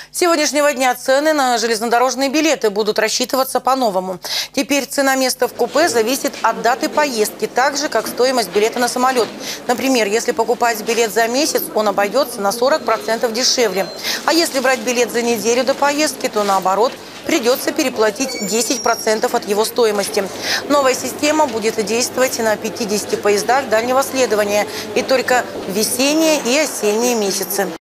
С сегодняшнего дня цены на железнодорожные билеты будут рассчитываться по-новому. Теперь цена места в купе зависит от даты поездки, так же, как стоимость билета на самолет. Например, если покупать билет за месяц, он обойдется на 40% дешевле. А если брать билет за неделю до поездки, то наоборот, придется переплатить 10% от его стоимости. Новая система будет действовать на 50 поездах дальнего следования и только в весенние и осенние месяцы.